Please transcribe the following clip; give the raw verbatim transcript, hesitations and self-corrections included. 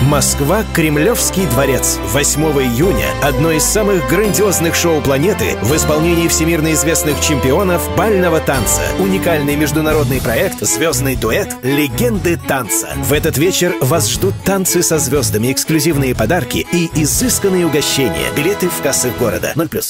Москва, Кремлевский дворец. восьмого июня одно из самых грандиозных шоу планеты в исполнении всемирно известных чемпионов бального танца. Уникальный международный проект «Звездный дуэт. Легенды танца». В этот вечер вас ждут танцы со звездами, эксклюзивные подарки и изысканные угощения. Билеты в кассах города. ноль плюс.